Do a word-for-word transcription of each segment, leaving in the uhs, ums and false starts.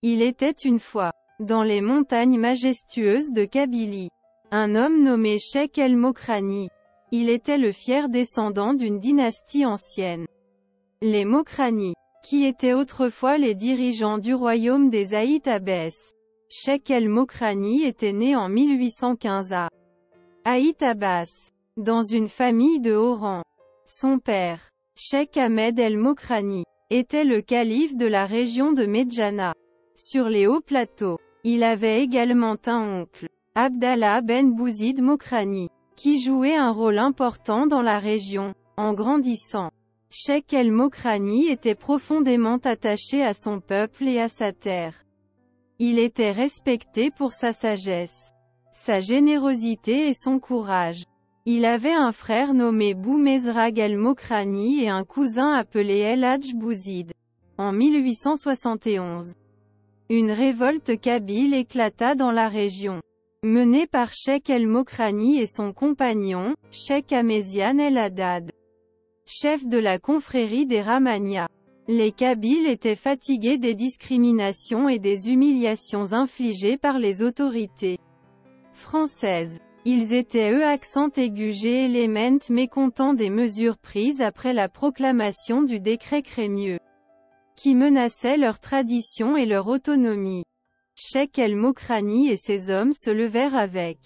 Il était une fois, dans les montagnes majestueuses de Kabylie, un homme nommé Cheikh El Mokrani. Il était le fier descendant d'une dynastie ancienne. Les Mokrani, qui étaient autrefois les dirigeants du royaume des Aït Abbès. Cheikh El Mokrani était né en mille huit cent quinze à Aït Abbas, dans une famille de haut rang. Son père, Cheikh Ahmed El Mokrani, était le calife de la région de Medjana. Sur les hauts plateaux, il avait également un oncle, Abdallah Ben Bouzid Mokrani, qui jouait un rôle important dans la région. En grandissant, Cheikh El Mokrani était profondément attaché à son peuple et à sa terre. Il était respecté pour sa sagesse, sa générosité et son courage. Il avait un frère nommé Bou Mezrag El Mokrani et un cousin appelé El Hadj Bouzid. En mille huit cent soixante et onze, une révolte kabyle éclata dans la région, menée par Cheikh El Mokrani et son compagnon, Cheikh Améziane El Haddad, chef de la confrérie des Rahmania. Les Kabyles étaient fatigués des discriminations et des humiliations infligées par les autorités françaises. Ils étaient eux accent aigu G élément mécontents des mesures prises après la proclamation du décret Crémieux, qui menaçait leur tradition et leur autonomie. Cheikh El Mokrani et ses hommes se levèrent avec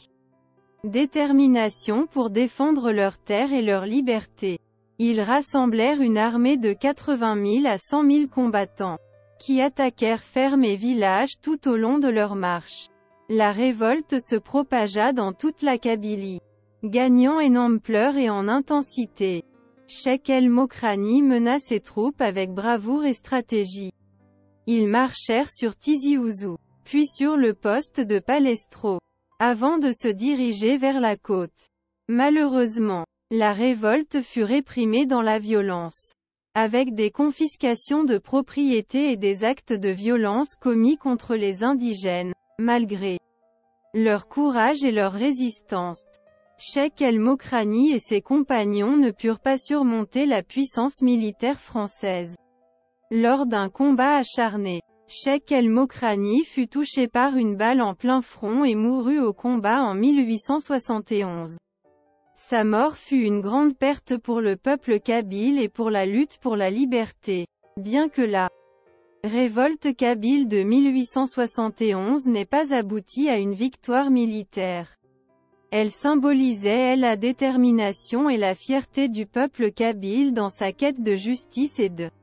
détermination pour défendre leurs terres et leur liberté. Ils rassemblèrent une armée de quatre-vingt mille à cent mille combattants, qui attaquèrent fermes et villages tout au long de leur marche. La révolte se propagea dans toute la Kabylie, gagnant en ampleur et en intensité. Cheikh El Mokrani mena ses troupes avec bravoure et stratégie. Ils marchèrent sur Tizi Ouzou, puis sur le poste de Palestro, avant de se diriger vers la côte. Malheureusement, la révolte fut réprimée dans la violence, avec des confiscations de propriétés et des actes de violence commis contre les indigènes, malgré leur courage et leur résistance. Cheikh El Mokrani et ses compagnons ne purent pas surmonter la puissance militaire française. Lors d'un combat acharné, Cheikh El Mokrani fut touché par une balle en plein front et mourut au combat en mille huit cent soixante et onze. Sa mort fut une grande perte pour le peuple kabyle et pour la lutte pour la liberté. Bien que la révolte kabyle de mille huit cent soixante et onze n'ait pas abouti à une victoire militaire, elle symbolisait la détermination et la fierté du peuple kabyle dans sa quête de justice et de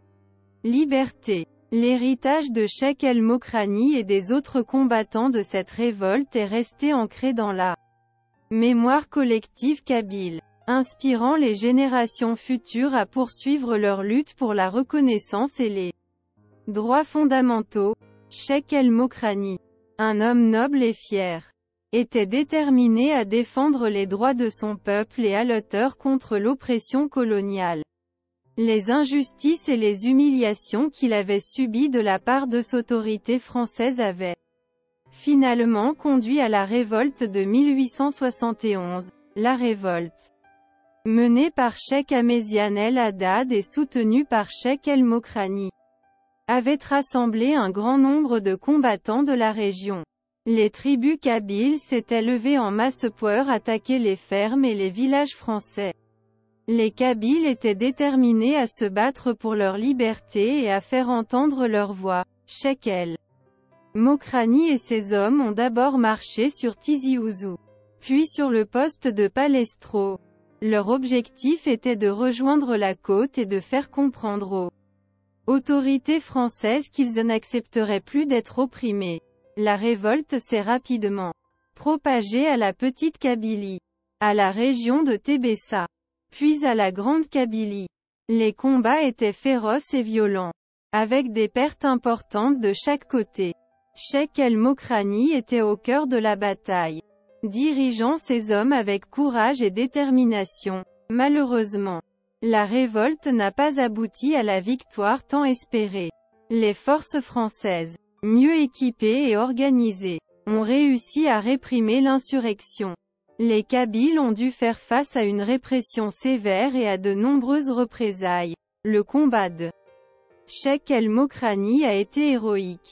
liberté. L'héritage de Cheikh El Mokrani et des autres combattants de cette révolte est resté ancré dans la mémoire collective kabyle, inspirant les générations futures à poursuivre leur lutte pour la reconnaissance et les droits fondamentaux. Cheikh El Mokrani, un homme noble et fier, était déterminé à défendre les droits de son peuple et à lutter contre l'oppression coloniale, les injustices et les humiliations qu'il avait subies de la part de l'autorité française avaient finalement conduit à la révolte de mille huit cent soixante et onze. La révolte, menée par Cheikh Améziane El Haddad et soutenue par Cheikh El Mokrani, avait rassemblé un grand nombre de combattants de la région. Les tribus kabyles s'étaient levées en masse pour attaquer les fermes et les villages français. Les Kabyles étaient déterminés à se battre pour leur liberté et à faire entendre leur voix. Cheikh El Mokrani et ses hommes ont d'abord marché sur Tizi Ouzou, puis sur le poste de Palestro. Leur objectif était de rejoindre la côte et de faire comprendre aux autorités françaises qu'ils n'accepteraient plus d'être opprimés. La révolte s'est rapidement propagée à la Petite Kabylie, à la région de Tébessa, puis à la Grande Kabylie. Les combats étaient féroces et violents, avec des pertes importantes de chaque côté. Cheikh El Mokrani était au cœur de la bataille, dirigeant ses hommes avec courage et détermination. Malheureusement, la révolte n'a pas abouti à la victoire tant espérée. Les forces françaises, mieux équipées et organisées, ont réussi à réprimer l'insurrection. Les Kabyles ont dû faire face à une répression sévère et à de nombreuses représailles. Le combat de Cheikh El Mokrani a été héroïque.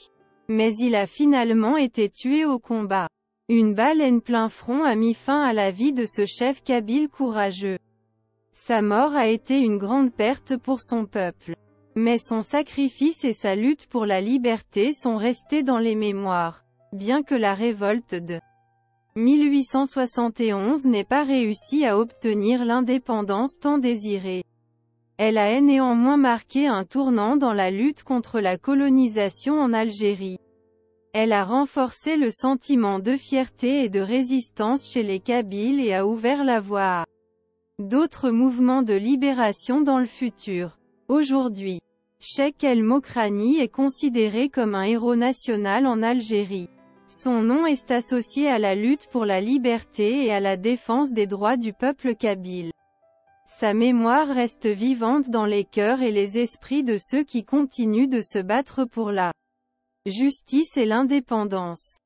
Mais il a finalement été tué au combat. Une balle en plein front a mis fin à la vie de ce chef kabyle courageux. Sa mort a été une grande perte pour son peuple. Mais son sacrifice et sa lutte pour la liberté sont restés dans les mémoires. Bien que la révolte de mille huit cent soixante et onze n'ait pas réussi à obtenir l'indépendance tant désirée, elle a néanmoins marqué un tournant dans la lutte contre la colonisation en Algérie. Elle a renforcé le sentiment de fierté et de résistance chez les Kabyles et a ouvert la voie à d'autres mouvements de libération dans le futur. Aujourd'hui, Cheikh El Mokrani est considéré comme un héros national en Algérie. Son nom est associé à la lutte pour la liberté et à la défense des droits du peuple kabyle. Sa mémoire reste vivante dans les cœurs et les esprits de ceux qui continuent de se battre pour la justice et l'indépendance.